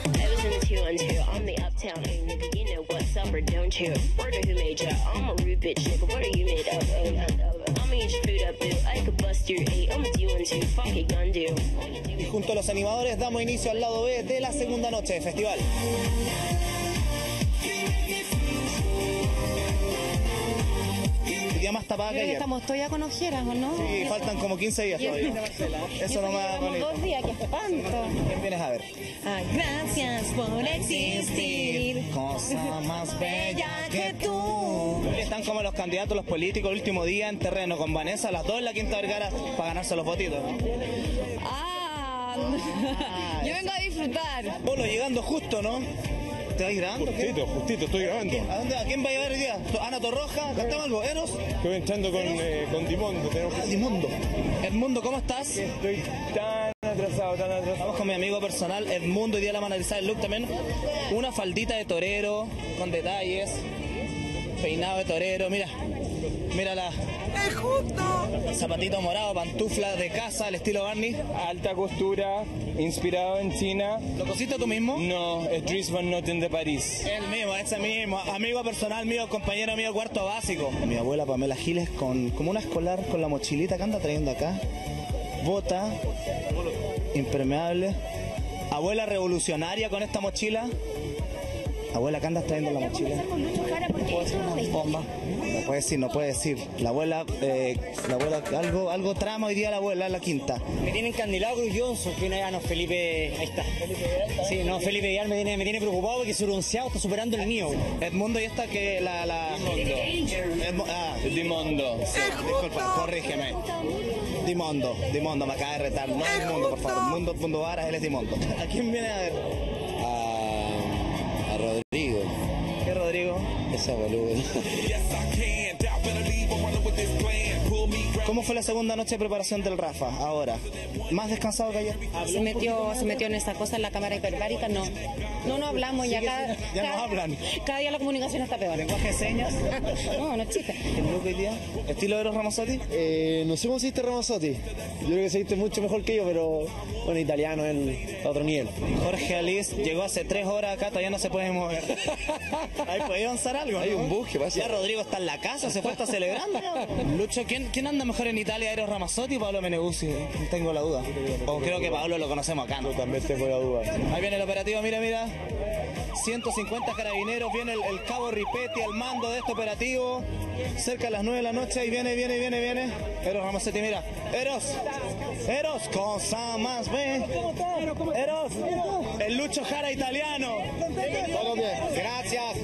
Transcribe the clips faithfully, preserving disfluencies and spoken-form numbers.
Y junto a los animadores damos inicio al lado B de la segunda noche de festival. Día más tapada que ayer. Estamos todavía con ojeras, ¿o no? Sí, faltan como quince días todavía. Eso no me da bonito. Dos días, qué espanto. ¿Quién vienes a ver? Ah, gracias por existir. Cosa más bella que tú. Están como los candidatos, los políticos, el último día en terreno con Vanessa, las dos en la Quinta Vergara para ganarse los votitos, ¿no? Ah, ah yo vengo a disfrutar. Polo, llegando justo, ¿no? ¿Te vas grabando? Justito, justito, estoy grabando. ¿A dónde? ¿A quién va a llevar hoy día? ¿Ana Torroja? ¿Cantamos algo? ¿Eros? Estoy entrando con, eh, con Dimondo. Tenemos... Ah, Dimondo. Edmundo, ¿cómo estás? Estoy tan atrasado, tan atrasado. Estamos con mi amigo personal, Edmundo, y día la van a analizar el look también. Una faldita de torero, con detalles. Peinado de torero, mira. Mírala. ¡Es justo! Zapatito morado, pantufla de casa, al estilo Barney. Alta costura, inspirado en China. ¿Lo cosiste tú mismo? No, es Dries Van Noten de París. El mismo, ese mismo. Amigo personal mío, compañero mío, cuarto básico. Mi abuela Pamela Giles con como una escolar con la mochilita que anda trayendo acá. Bota, impermeable. Abuela revolucionaria con esta mochila. Abuela, ¿qué andas trayendo la mochila? Bomba. No puede decir, no puede decir. La abuela, eh, la abuela, algo, algo trama hoy día la abuela, la quinta. Me tiene encandilado Cruz Johnson, que una no, Felipe, ahí está. Sí, no, Felipe Vidal me tiene, me tiene preocupado porque su bronceado está superando el mío. Edmundo, y esta que la... la... Dimondo. Edmu... Ah, Dimondo. Sí, disculpa, corrígeme. Dimondo, Dimondo, me acaba de retar. No Edmundo, por favor. Mundo, Mundo Varas, él es Dimondo. ¿A quién viene a ver? A, a Rodrigo. ¿Qué Rodrigo? Esa boluda. ¿Cómo fue la segunda noche de preparación del Rafa? Ahora, ¿más descansado que ayer? Se metió, se metió en esta cosa en la cámara hiperbárica, no. No, no hablamos ya. Cada, ya cada, no hablan. Cada día la comunicación está peor. ¿Lenguaje de señas? No, no es chiste. ¿El look hoy día? ¿Estilo Eros Ramazzotti? Eh, no sé cómo se viste Ramazzotti. Yo creo que se viste mucho mejor que yo, pero bueno, italiano es a otro nivel. Jorge Alice llegó hace tres horas acá, todavía no se puede mover. Ahí puede avanzar algo, ¿no? Hay un bus que pasa. Ya Rodrigo está en la casa, se fue, está celebrando. Lucho, ¿quién, ¿quién anda mejor en Italia, Eros Ramazzotti o Pablo Meneguzzi? Tengo la duda. O creo que Pablo lo conocemos acá, ¿no? Yo también tengo la duda. Ahí viene el operativo, mira, mira. ciento cincuenta carabineros, viene el, el cabo Ripetti al mando de este operativo. Cerca de las nueve de la noche, y viene, viene, viene, viene. Eros Ramazzotti, mira. Eros, Eros, cosa más ve. Eros, el Lucho Jara italiano. Todo bien. Gracias.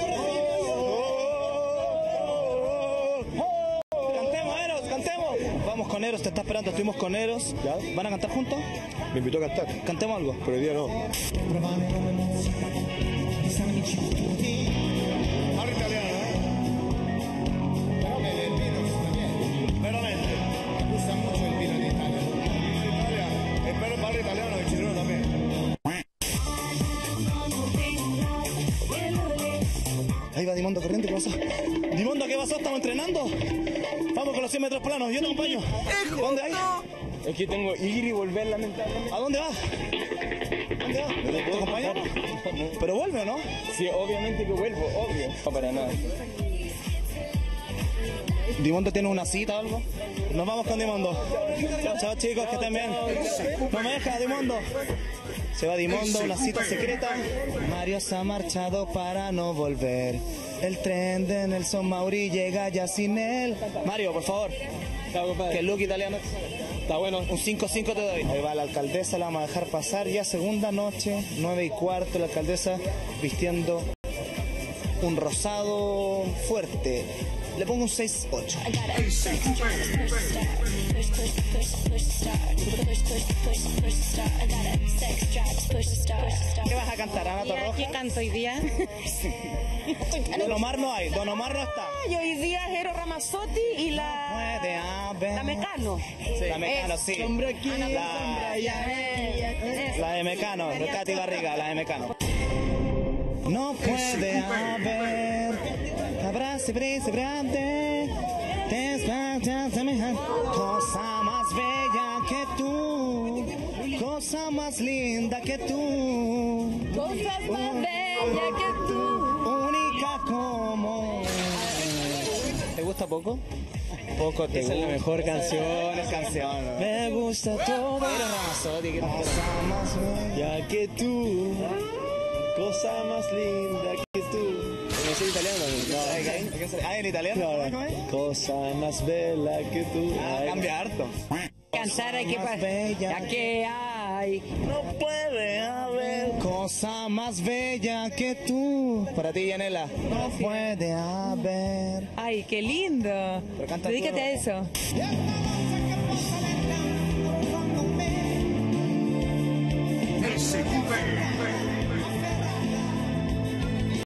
Cantemos, Eros, cantemos. Vamos con Eros, te está esperando, estuvimos con Eros. ¿Ya? ¿Van a cantar juntos? Me invitó a cantar. Cantemos algo. Pero hoy día no. Habla italiano, ¿eh? Veramente. Me gusta mucho el vino de Italia. El vino de Italia, es bello parla italiano y chileno también. Ahí va Dimondo corriente, ¿qué pasó? Dimondo, ¿qué pasó? ¿Estamos entrenando? Vamos con los cien metros planos, yo te acompaño. ¿Dónde hay? Es que tengo ir y volver lamentablemente. ¿A dónde vas? ¿Dónde vas? ¿Te acompaño? Pero vuelve, ¿o no? Sí, obviamente que vuelvo, obvio. No para nada. ¿Dimondo tiene una cita o algo? Nos vamos con Dimondo. Chao, chao chicos, que estén bien. No me deja, Dimondo. Se va Dimondo, una cita secreta. Mario se ha marchado para no volver. El tren de Nelson Mauri llega ya sin él. Mario, por favor. Que el look italiano está bueno. Un cinco cinco te doy. Ahí va la alcaldesa, la vamos a dejar pasar. Ya segunda noche, nueve y cuarto, la alcaldesa vistiendo un rosado fuerte. Le pongo un seis ocho. ¿Qué vas a cantar, Ana Torroja? ¿Qué canto hoy día? Don Omar no hay, Don Omar no está. Y hoy día es Eros Ramazzotti y la... Puede haber. La Mecano. Sí. La Mecano, sí. La, la de Mecano, de Katy Barriga, la de Mecano. No puede haber abrazo príncipe grande, desgracia semejante, cosa más bella que tú, cosa más linda que tú. gusta poco? Poco te Esa es la gusta. mejor Esa canción. es canción. ¿no? Me gusta todo. Era Ramazotti, que Cosa más bella que tú, cosa más linda que tú. No sé italiano, no. Ah, ¿en italiano? No, ¿Cómo no. es? Cosa más bella que tú. Ah, Ay, cambia harto. Cantar hay que Más pa- bella. ya que hay. No puede haber cosa más bella que tú. Para ti, Yanela. No puede haber. Ay, qué lindo. Pero canta Dedícate tú, a eso. El segundo